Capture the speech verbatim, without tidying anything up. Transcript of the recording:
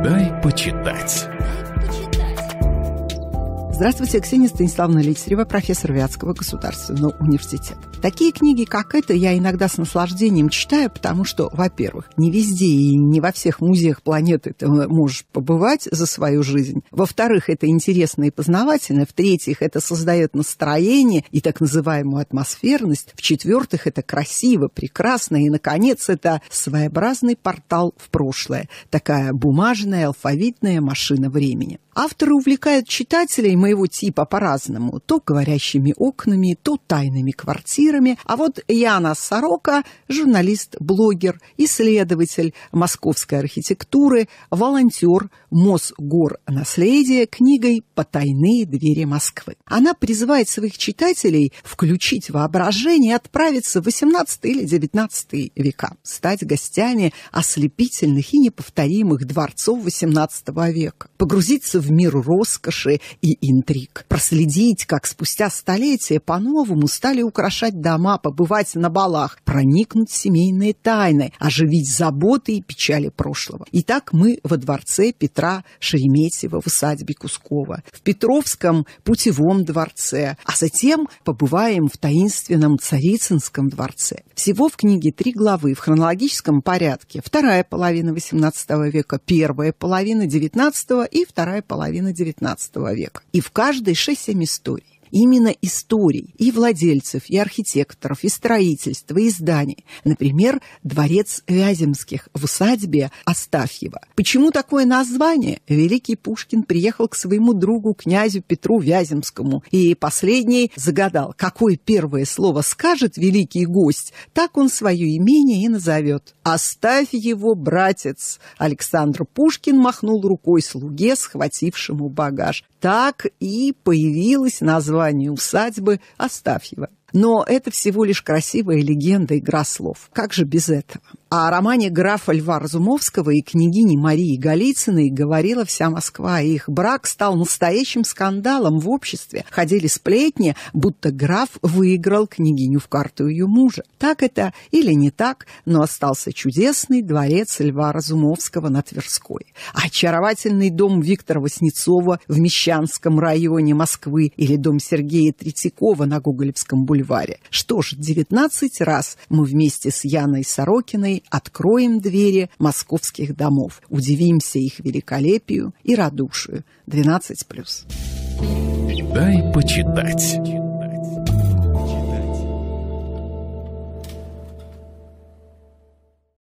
Дай почитать. Здравствуйте, Ксения Станиславовна Лисарева, профессор Вятского государственного университета. Такие книги, как эта, я иногда с наслаждением читаю, потому что, во-первых, не везде и не во всех музеях планеты ты можешь побывать за свою жизнь. Во-вторых, это интересно и познавательно. В-третьих, это создает настроение и так называемую атмосферность. В-четвертых, это красиво, прекрасно. И, наконец, это своеобразный портал в прошлое. Такая бумажная, алфавитная машина времени. Авторы увлекают читателей моего типа по-разному. То говорящими окнами, то тайными квартирами. А вот Яна Сорока – журналист, блогер, исследователь московской архитектуры, волонтер Мосгорнаследия книгой «Потайные двери Москвы». Она призывает своих читателей включить воображение и отправиться в восемнадцатый или девятнадцатый века, стать гостями ослепительных и неповторимых дворцов восемнадцатого века, погрузиться в в мир роскоши и интриг. Проследить, как спустя столетия по-новому стали украшать дома, побывать на балах, проникнуть в семейные тайны, оживить заботы и печали прошлого. Итак, мы во дворце Петра Шереметьева в усадьбе Кускова, в Петровском путевом дворце, а затем побываем в таинственном Царицынском дворце. Всего в книге три главы в хронологическом порядке. Вторая половина восемнадцатого века, первая половина девятнадцатого и вторая половина половина девятнадцатого века. И в каждой шесть-семь историй. Именно историй и владельцев, и архитекторов, и строительства, и зданий. Например, дворец Вяземских в усадьбе Астафьева. Почему такое название? Великий Пушкин приехал к своему другу, князю Петру Вяземскому, и последний загадал, какое первое слово скажет великий гость, так он свое имение и назовет. «Оставь его, братец!» Александр Пушкин махнул рукой слуге, схватившему багаж. Так и появилось название усадьбы Астафьева. Но это всего лишь красивая легенда, игра слов. Как же без этого? О романе графа Льва Разумовского и княгини Марии Голицыной говорила вся Москва. Их брак стал настоящим скандалом в обществе. Ходили сплетни, будто граф выиграл княгиню в карту ее мужа. Так это или не так, но остался чудесный дворец Льва Разумовского на Тверской. Очаровательный дом Виктора Васнецова в Мещанском районе Москвы или дом Сергея Третьякова на Гоголевском бульваре. Что ж, девятнадцать раз мы вместе с Яной Сорокиной откроем двери московских домов, удивимся их великолепию и радушию. двенадцать плюс. Дай почитать.